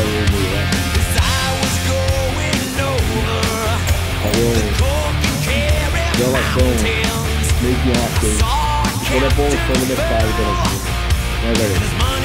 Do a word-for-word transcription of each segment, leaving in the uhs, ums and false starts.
Relação meio que ontem. Quando é bom foi no mercado para aqui. Né, galera?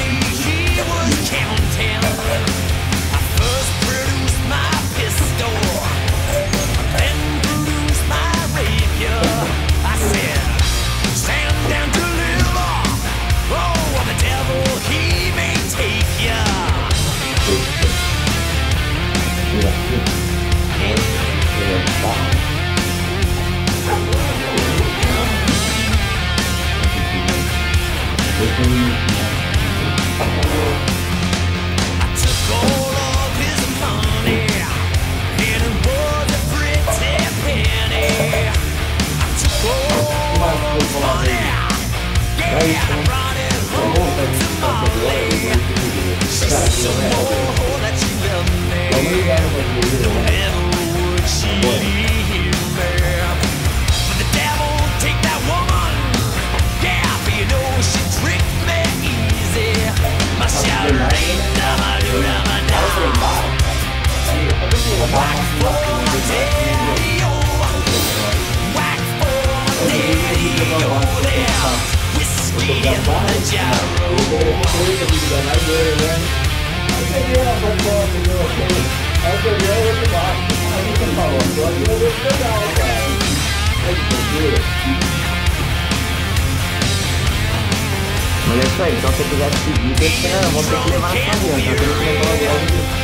Mas é isso aí, então se você quiser seguir, tem que, não, vamos ter que levar na sua vida, então tem que levar logo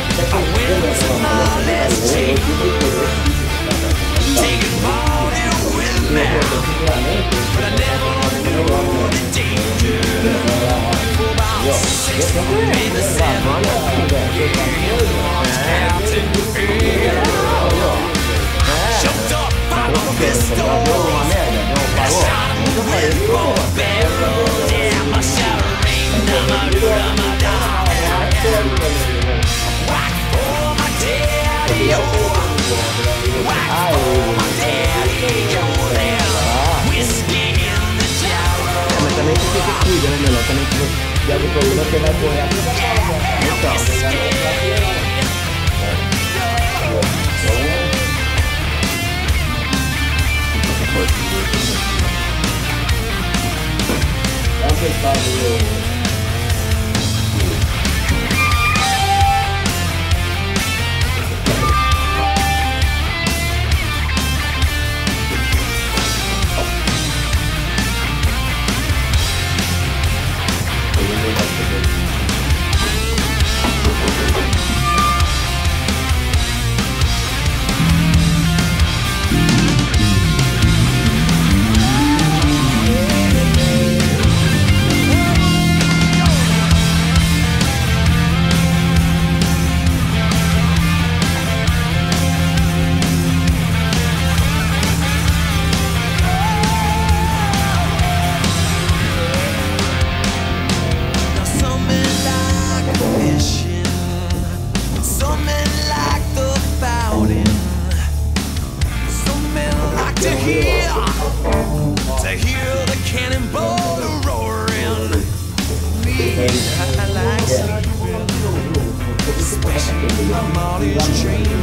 mas também você tem que cuidar, né, Melão? Também se você der algum problema, você vai correr aqui. Então, você vai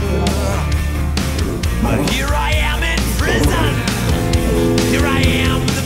But here I am in prison. Here I am.